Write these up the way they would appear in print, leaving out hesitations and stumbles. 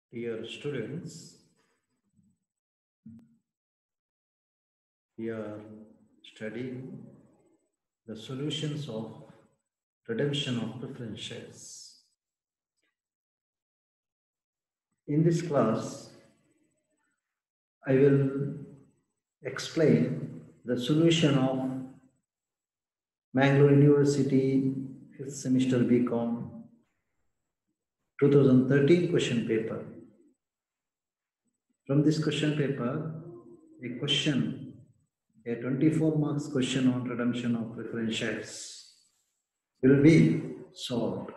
Dear students, we are studying the solutions of redemption of preference shares. In this class, I will explain the solution of Mangalore University 5th semester BCom 2013 question paper. From this question paper, a 24 marks question on redemption of preference shares will be solved.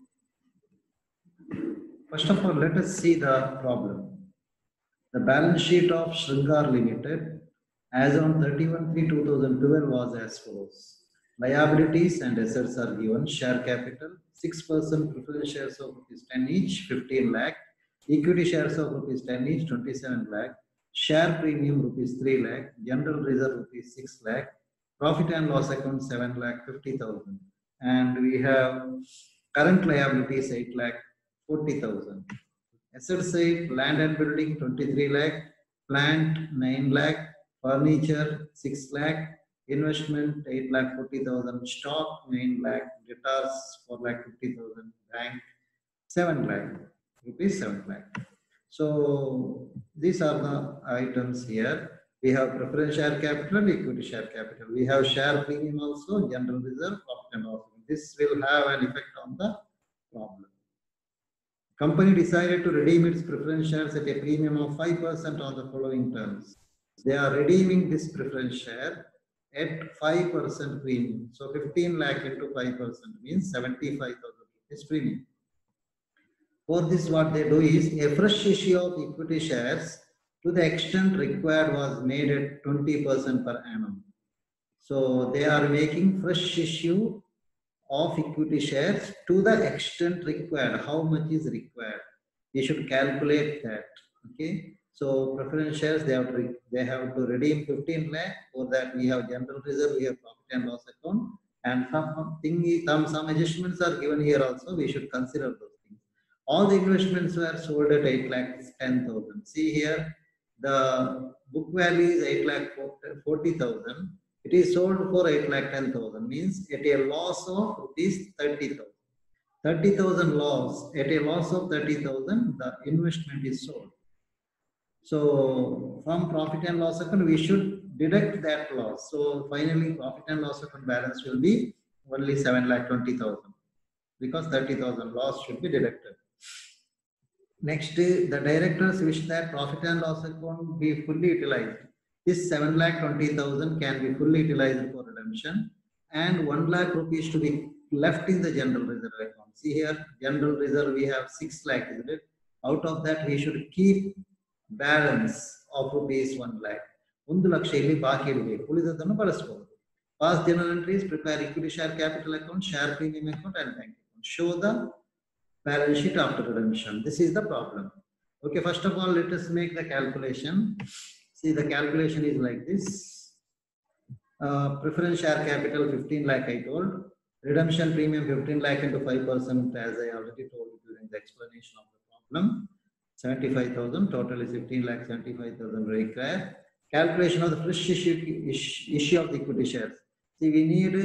First of all, let us see the problem. The balance sheet of Shringar Limited as on 31/3/2012 was as follows. Liabilities and assets are given. Share capital 6% preference shares of ₹10 each, 15 lakh. Equity shares of ₹10 each, 27 lakh. Share premium ₹3 lakh. General reserve ₹6 lakh. Profit and loss account 7 lakh 50,000. And we have current liabilities 8 lakh 40,000. Asset side, land and building 23 lakh, plant 9 lakh, furniture 6 lakh, investment 8 lakh 40,000, stock 9 lakh, debtors 4 lakh 50,000, bank 7 lakh, rupees 7 lakh. So these are the items here. We have preference share capital, equity share capital. We have share premium also, general reserve, profit and loss. This will have an effect on the problem. Company decided to redeem its preference shares at a premium of 5% on the following terms. They are redeeming this preference share at 5% premium. So 15 lakh into 5% means 75,000 rupees premium. For this, what they do is a fresh issue of equity shares to the extent required was made at 20% per annum. So they are making fresh issue of equity shares to the extent required. How much is required? We should calculate that. Okay. So preference shares they have to redeem 15 lakh. For that we have general reserve, we have profit and loss account, and some adjustments are given here also. We should consider those things. All the investments were sold at 8 lakh 10,000. See here, the book value is 8 lakh 40,000. It is sold for 8 lakh 10,000, means at a loss of rupees 30,000. 30,000 loss, at a loss of 30,000, the investment is sold. So from profit and loss account, we should deduct that loss. So finally, profit and loss account balance will be only 7 lakh 20,000 because 30,000 loss should be deducted. Next, the directors wish that profit and loss account be fully utilized. This 7 lakh 20,000 can be fully utilized for redemption, and 1 lakh rupees to be left in the general reserve account. See here, general reserve we have 6 lakh, isn't it? Out of that, we should keep balance of rupees 1 lakh. 1 lakh ಇಲ್ಲಿ ಬಾಕಿ ಇಡಬೇಕು, ಉಳಿದದನ್ನು ಬಳಸಬಹುದು. Past journal entries, prepare equity share capital account, share premium account, and bank account. Show the balance sheet after redemption. This is the problem. Okay, first of all, let us make the calculation. See, the calculation is like this. Preference share capital 15 lakh I told. Redemption premium 15 lakh into 5%, as I already told you during the explanation of the problem. 75,000, total is 15 lakh 75,000 required. Calculation of the fresh issue of the equity shares. See, we need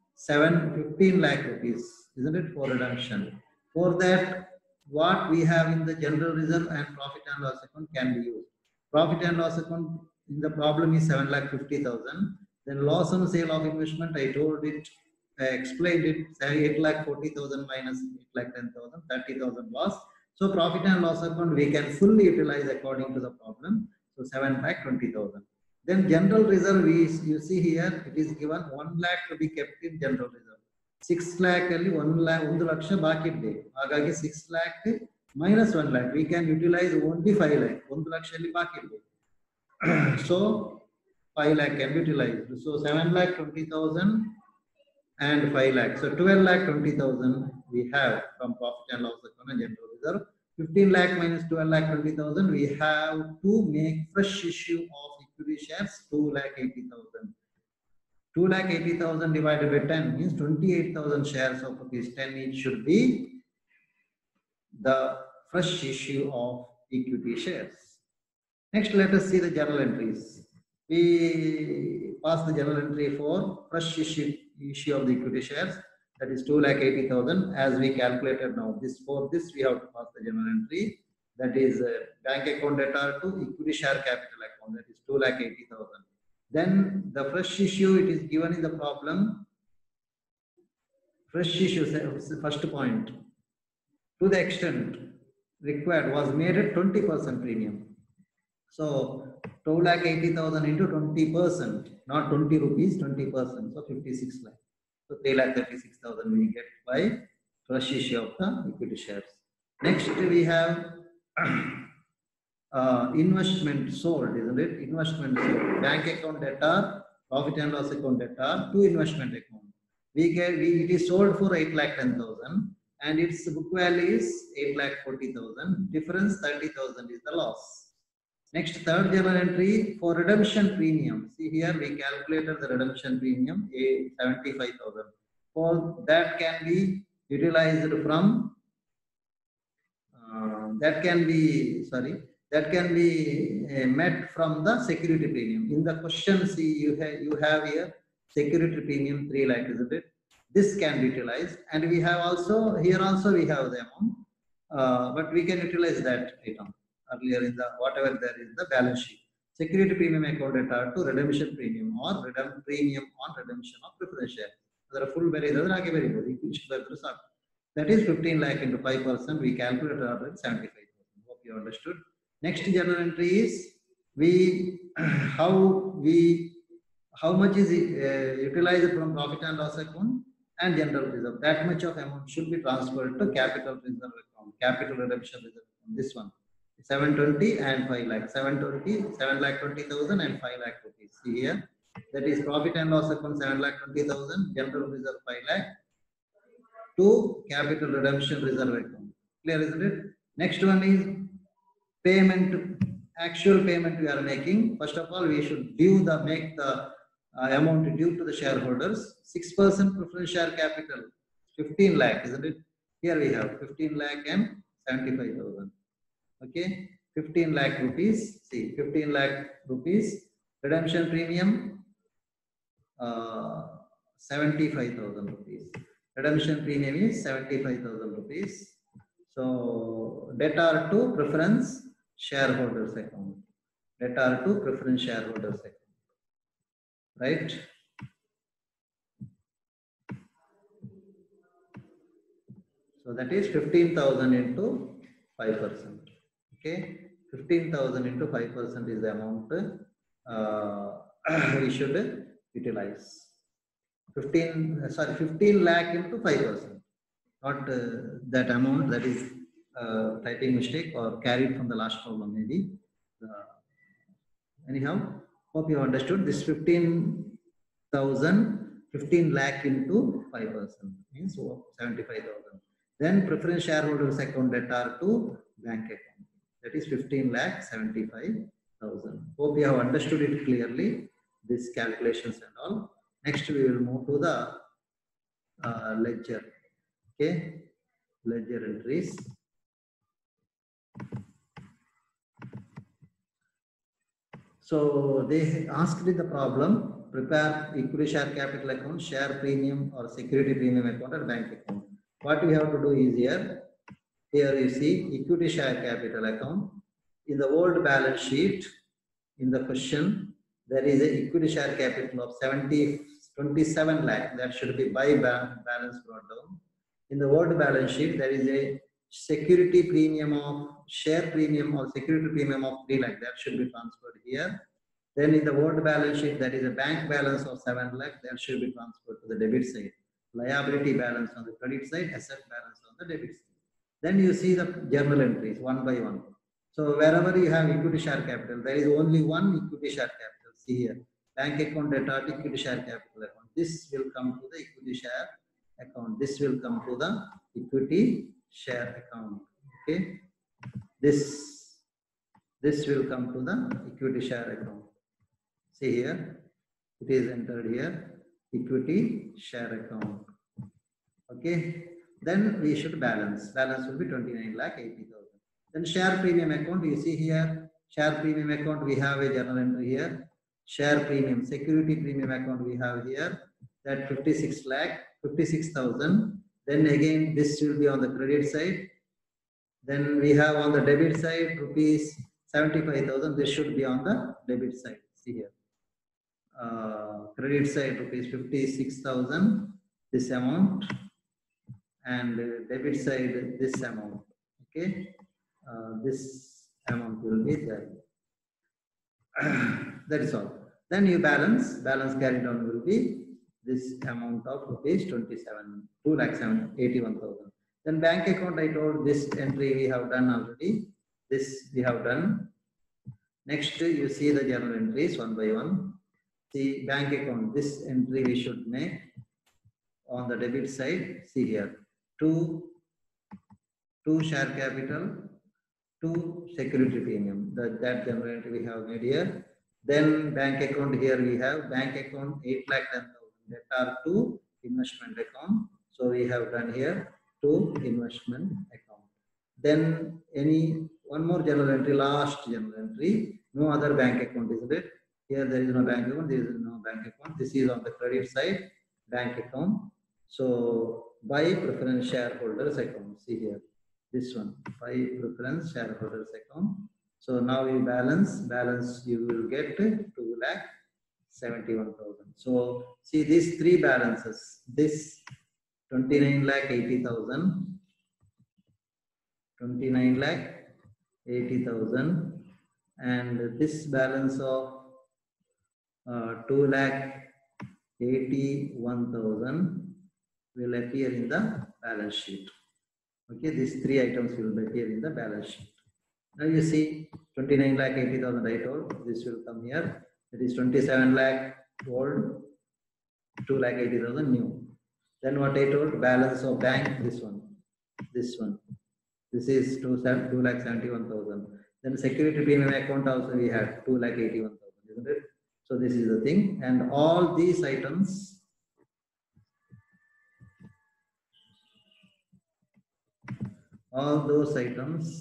15 lakh rupees, isn't it, for redemption. For that, what we have in the general reserve and profit and loss account can be used. Profit and loss account in the problem is 7 lakh 50,000. Then loss on sale of investment, I told it, I explained it, 8 lakh 40,000 minus 8 lakh 10,000, 30,000 loss. So profit and loss account we can fully utilize according to the problem. So 7 lakh 20,000. Then general reserve, you see here, it is given 1 lakh to be kept in general reserve. 6 lakh ಅಲ್ಲಿ 1 ಲಕ್ಷ ಬಾಕಿ ಇರಬೇಕು. ಹಾಗಾಗಿ 6 lakh minus 1 lakh we can utilize only 5 lakh. 1 lakh ಅಲ್ಲಿ ಬಾಕಿ ಇರಬೇಕು. So 5 lakh can be utilized. So 7 lakh 20,000 and 5 lakh. So 12 lakh 20,000 we have from profit and loss account and general reserve. 15 lakh minus 12 lakh 20,000 we have to make fresh issue of equity shares 2 lakh 80,000. 2 lakh 80,000 divided by 10 means 28,000 shares of rupees 10 each should be the fresh issue of equity shares. Next, let us see the journal entries. We pass the journal entry for fresh issue of the equity shares, that is 2,80,000 as we calculated now. For this we have to pass the journal entry, that is bank account data to equity share capital account, that is 2,80,000. Then the fresh issue, it is given in the problem. Fresh issue, first point, to the extent required was made at 20% premium. So 2,80,000 into 20%, not 20 rupees, 20%. So 56 lakh. So 3,36,000 we get by fresh issue of the equity shares. Next we have investment sold, isn't it? Investment sold. Bank account data, profit and loss account data to investment account. It is sold for 8,10,000 and its book value is 8,40,000. Difference 30,000 is the loss. Next, third journal entry for redemption premium. See here we calculated the redemption premium 75,000. For that can be utilized from that can be met from the security premium. In the question, see you have here security premium 3 lakh, isn't it? This can be utilized, and we have also here also we have the amount, but we can utilize that item earlier in the whatever there is the balance sheet. Security premium account data to redemption premium or premium on redemption of preference share. There are full very that is 15 lakh into 5%. We calculated already 75,000. Hope you understood. Next journal entry is how much is utilized from profit and loss account and general reserve. That much of amount should be transferred to capital reserve account, capital redemption reserve account. This one 720 and 5 lakh. 720, 7,20,000 and 5 lakh rupees. See here, that is profit and loss account 7,20,000, general reserve 5 lakh to capital redemption reserve account. Clear, isn't it? Next one is payment, actual payment we are making. First of all, we should make the amount due to the shareholders. 6% preference share capital, 15 lakh, isn't it? Here we have 15 lakh and 75,000. Okay, 15 lakh rupees. See, 15 lakh rupees. Redemption premium 75,000 rupees. Redemption premium is 75,000 rupees. So debtor to preference shareholders account. Debtor to preference shareholders account. Right? So that is 15,000 into 5%. Okay, 15,000 into 5% is the amount we should utilize. 15 lakh into 5%. Not that amount, that is typing mistake or carried from the last problem maybe. Anyhow, hope you understood this 15 lakh into 5% means 75,000. Then preference shareholders account debtor to bank account. That is 15 lakh 75,000. Hope you have understood it clearly, these calculations and all. Next, we will move to the ledger. Okay, ledger entries. So they asked in the problem, prepare equity share capital account, share premium or security premium account or bank account. What we have to do is here you see equity share capital account. In the old balance sheet, in the question, there is a equity share capital of 27 lakh. That should be by balance brought down. In the old balance sheet, there is a security premium of share premium or security premium of 3 lakh. That should be transferred here. Then in the old balance sheet, there is a bank balance of 7 lakh. That should be transferred to the debit side. Liability balance on the credit side, asset balance on the debit side. Then you see the journal entries one by one. So wherever you have equity share capital, there is only one equity share capital. See here, bank account data to equity share capital account. This will come to the equity share account. This will come to the equity share account. Okay, this will come to the equity share account. See here, it is entered here, equity share account. Okay, then we should balance. Balance will be 29 lakh 80,000. Then share premium account, you see here, share premium account, we have a journal entry here. Share premium, security premium account we have here, that 56 lakh, 56,000. Then again, this will be on the credit side. Then we have on the debit side, rupees 75,000. This should be on the debit side. See here. Credit side, rupees 56,000, this amount. And debit side, this amount. Okay. This amount will be there. That is all. Then you balance carried on will be this amount of rupees 2,81,000. Then bank account, I told this entry we have done already. This we have done. Next, you see the journal entries one by one. See bank account, this entry we should make on the debit side. See here, two share capital, 2 security premium. That journal entry we have made here. Then bank account, here we have bank account 8,10,000. That are 2 investment account. So we have done here 2 investment account. Then one more journal entry, last journal entry. No other bank account, isn't it? Here there is no bank account. There is no bank account. This is on the credit side, bank account. So by preference shareholders account. See here. This one, by preference shareholders account. So now you balance, you will get 2,71,000. So see these 3 balances, this 29,80,000, 29,80,000, and this balance of 2,81,000 will appear in the balance sheet. Okay, these 3 items will appear in the balance sheet. Now you see 29,80,000 I told, this will come here. It is 27 lakh old, 2,80,000 new. Then what I told, balance of bank, this one. This is 2,71,000. Then security premium account also we had 2,81,000, isn't it? So this is the thing. And all these items, all those items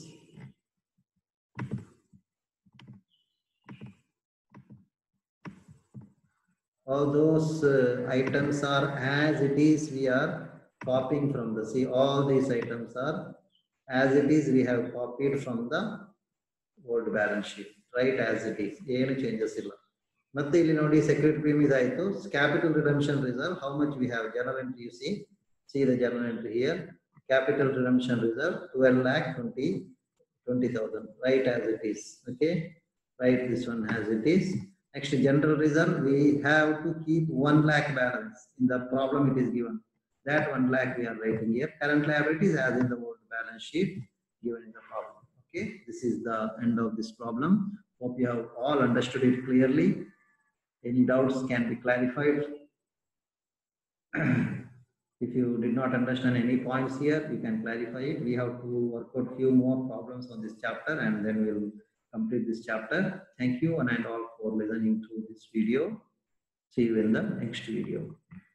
are as it is, we are copying from the, see all these items are as it is, we have copied from the old balance sheet, right, as it is, ಏನು changes ಇಲ್ಲ. ಮತ್ತೆ ಇಲ್ಲಿ ನೋಡಿ security premium ಇದಾಯಿತು. Capital redemption reserve, how much we have, journal entry you see the journal entry here, capital redemption reserve 12,20,000, right as it is. Okay, write this one as it is. Next, general reserve, we have to keep 1 lakh balance. In the problem it is given. That 1 lakh we are writing here. Current liabilities as in the old balance sheet given in the problem. Okay, this is the end of this problem. Hope you have all understood it clearly. Any doubts can be clarified. If you did not understand any points here, you can clarify it. We have to work out few more problems on this chapter and then we'll complete this chapter. Thank you one and all for listening to this video. See you in the next video.